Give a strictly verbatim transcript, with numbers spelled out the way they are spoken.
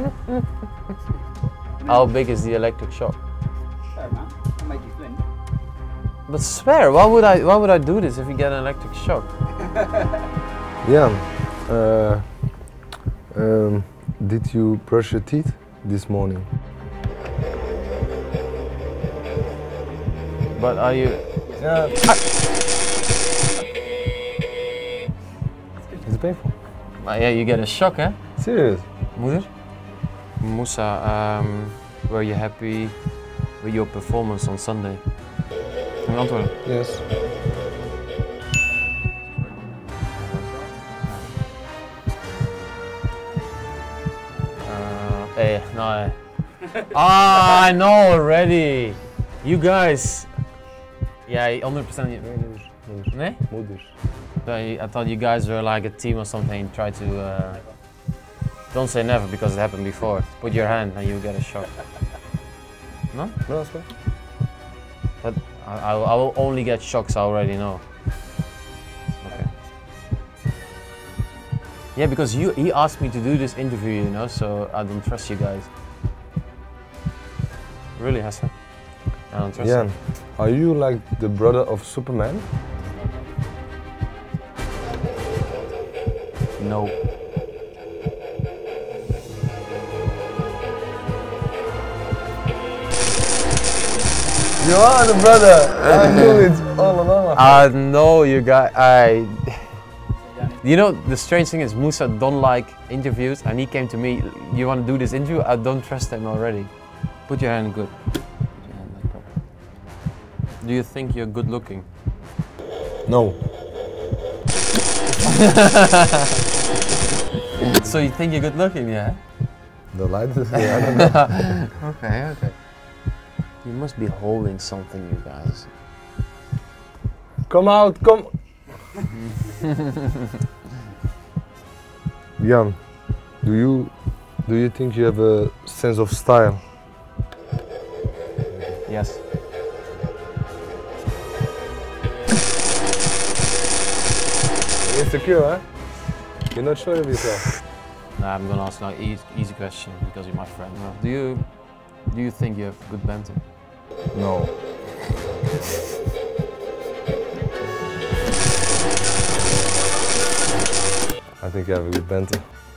How big is the electric shock? Fair, man. I'll make you flint. But spare, why would I why would I do this if you get an electric shock? Yeah. Uh, um, did you brush your teeth this morning? But are you... Yeah. Is it painful? Uh, yeah, you get a shock, eh? Serious? Moeder? Moussa, um, were you happy with your performance on Sunday? Moet je antwoorden? Yes. Uh, hey, no. Ah, I know already. You guys. Yeah, one hundred percent. Nee? Moeders. I thought you guys were like a team or something. Try to. Uh, don't say never because it happened before. Put your hand and you get a shock. No? No, that's fine. But I, I will only get shocks, I already know. Okay. Yeah, because you he asked me to do this interview, you know, so I don't trust you guys. Really, Hassan? I don't trust Yeah. you. Are you like the brother of Superman? No. You are the brother! I knew it all along. I know you guys. I. You know, the strange thing is Moussa don't like interviews, and he came to me. You want to do this interview? I don't trust him already. Put your hand good. Put your hand like that. Do you think you're good looking? No. So you think you're good looking, yeah? The light is yeah, I don't know. Okay, okay. You must be holding something, you guys. Come out, come. Jan, do you do you think you have a sense of style? Yes. You're insecure, huh? You're not sure of yourself. Nah, I'm gonna ask like easy, easy question because you're my friend. No. Do you do you think you have good banter? No. I think you have a good banter.